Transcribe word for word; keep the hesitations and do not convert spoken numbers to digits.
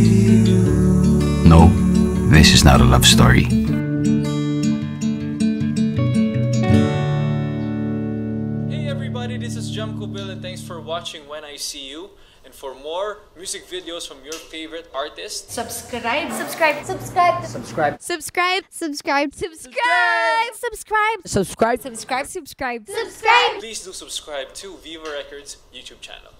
No, this is not a love story. Hey everybody, this is Jem Cubil and thanks for watching When I See You. And for more music videos from your favorite artists, subscribe, subscribe, subscribe, subscribe, subscribe, subscribe, subscribe, subscribe, subscribe, subscribe, subscribe, subscribe, subscribe. please do subscribe to Viva Records YouTube channel.